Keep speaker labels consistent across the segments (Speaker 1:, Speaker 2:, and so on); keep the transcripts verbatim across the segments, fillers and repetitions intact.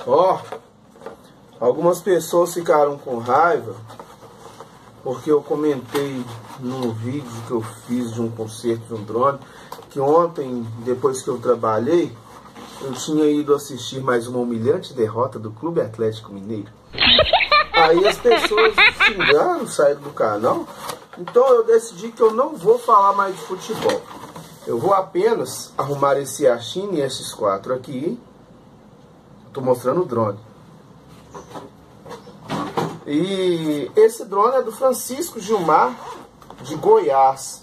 Speaker 1: Ó, algumas pessoas ficaram com raiva porque eu comentei num vídeo que eu fiz de um concerto de um drone que ontem, depois que eu trabalhei, eu tinha ido assistir mais uma humilhante derrota do Clube Atlético Mineiro. Aí as pessoas xingaram, saíram do canal. Então eu decidi que eu não vou falar mais de futebol. Eu vou apenas arrumar esse Yashin e esses quatro aqui. Tô mostrando o drone. E esse drone é do Francisco Gilmar, de Goiás.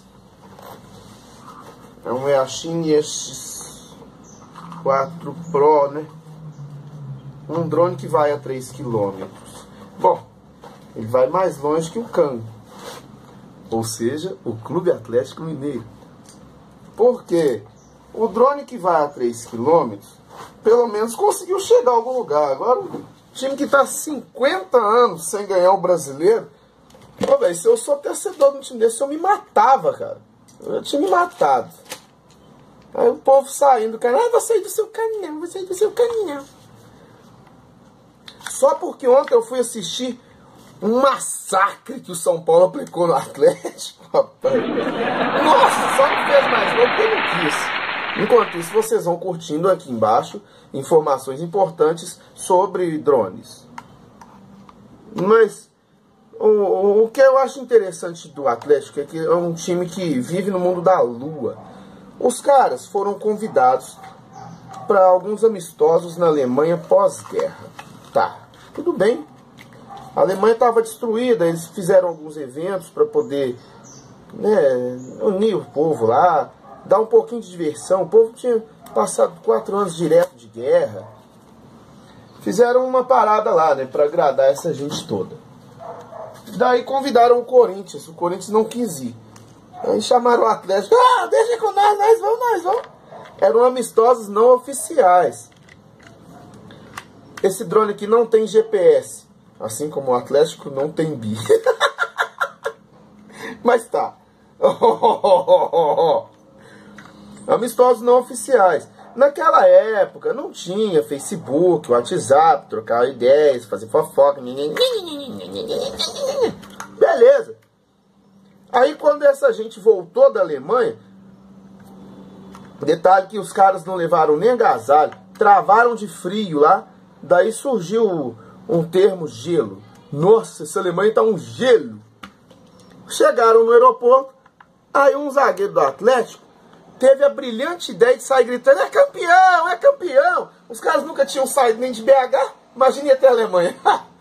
Speaker 1: É um Yashin e esses quatro Pro, né? Um drone que vai a três quilômetros. Bom, ele vai mais longe que o Kang, ou seja, o Clube Atlético Mineiro. Porque o drone que vai a três quilômetros, pelo menos conseguiu chegar a algum lugar. Agora, o time que está cinquenta anos sem ganhar o brasileiro, pô, véio, se eu sou torcedor de um time desse, eu me matava, cara. Eu tinha me matado. Aí o povo saindo, cara, ah, vou sair do seu canal, vou sair do seu canal. Só porque ontem eu fui assistir um massacre que o São Paulo aplicou no Atlético, rapaz. Nossa, só não fez mais gol porque eu não quis. Enquanto isso, vocês vão curtindo aqui embaixo informações importantes sobre drones. Mas o, o, o que eu acho interessante do Atlético é que é um time que vive no mundo da lua. Os caras foram convidados para alguns amistosos na Alemanha pós-guerra. Tá, tudo bem. A Alemanha estava destruída, eles fizeram alguns eventos para poder, né, unir o povo lá, dar um pouquinho de diversão. O povo tinha passado quatro anos direto de guerra. Fizeram uma parada lá, né, para agradar essa gente toda. Daí convidaram o Corinthians, o Corinthians não quis ir. Aí chamaram o Atlético, ah, deixa com nós, nós vamos, nós vamos. Eram amistosos não oficiais. Esse drone aqui não tem G P S. Assim como o Atlético não tem bi. Mas tá. Amistosos não oficiais. Naquela época não tinha Facebook, WhatsApp, trocar ideias, fazer fofoca. Beleza. Aí quando essa gente voltou da Alemanha, detalhe que os caras não levaram nem agasalho, travaram de frio lá. Daí surgiu um termo gelo. Nossa, essa Alemanha tá um gelo. Chegaram no aeroporto, aí um zagueiro do Atlético teve a brilhante ideia de sair gritando, é campeão, é campeão. Os caras nunca tinham saído nem de B H, imagine até a Alemanha.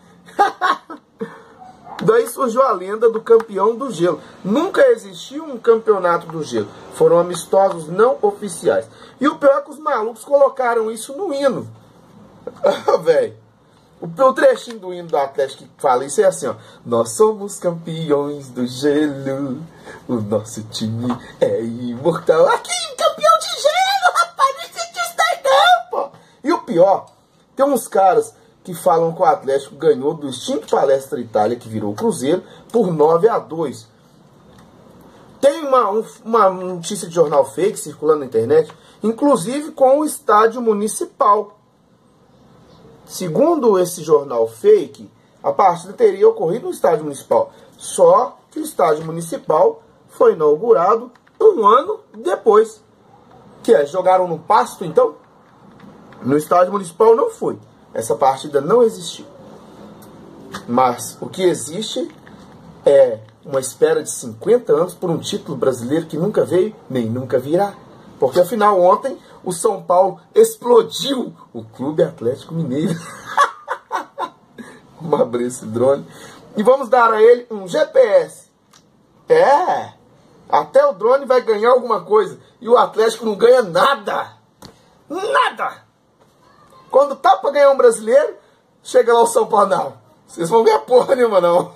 Speaker 1: Daí surgiu a lenda do campeão do gelo. Nunca existiu um campeonato do gelo. Foram amistosos não oficiais. E o pior é que os malucos colocaram isso no hino. Velho, o, o trechinho do hino do Atlético que fala isso é assim, ó. Nós somos campeões do gelo, o nosso time é imortal. Aqui, campeão de gelo, rapaz, não existe isso daí não, pô. E o pior, tem uns caras que falam que o Atlético ganhou do extinto Palestra Itália, que virou o Cruzeiro, por nove a dois. Tem uma, um, uma notícia de jornal fake circulando na internet, inclusive com o estádio municipal. Segundo esse jornal fake, a partida teria ocorrido no estádio municipal. Só que o estádio municipal foi inaugurado um ano depois. Que é, jogaram no pasto então? No estádio municipal não foi. Essa partida não existiu. Mas o que existe é uma espera de cinquenta anos por um título brasileiro que nunca veio, nem nunca virá. Porque afinal ontem o São Paulo explodiu o Clube Atlético Mineiro. Vamos abrir esse drone e vamos dar a ele um G P S. É, até o drone vai ganhar alguma coisa e o Atlético não ganha nada. Nada. Quando tá pra ganhar um brasileiro, chega lá o São Paulo, não. Vocês vão ganhar porra nenhuma, não.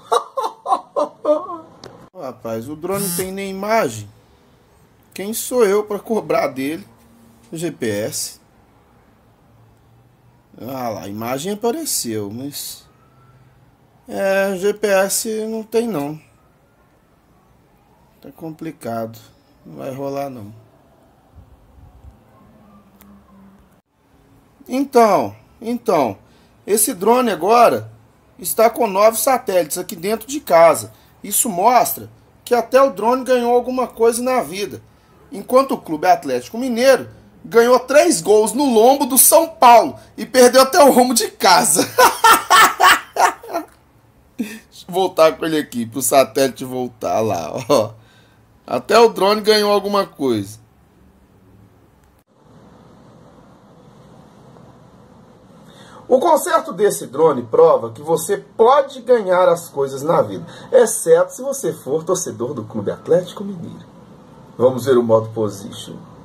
Speaker 1: Rapaz, o drone não tem nem imagem. Quem sou eu para cobrar dele o G P S? Ah lá, a imagem apareceu, mas... É, G P S não tem não. Tá complicado. Não vai rolar não. Então, então, Esse drone agora está com nove satélites aqui dentro de casa. Isso mostra que até o drone ganhou alguma coisa na vida. Enquanto o Clube Atlético Mineiro ganhou três gols no lombo do São Paulo e perdeu até o rumo de casa. Deixa eu voltar com ele aqui, para o satélite voltar lá. Ó. Até o drone ganhou alguma coisa. O conserto desse drone prova que você pode ganhar as coisas na vida, exceto se você for torcedor do Clube Atlético Mineiro. Vamos ver o modo position.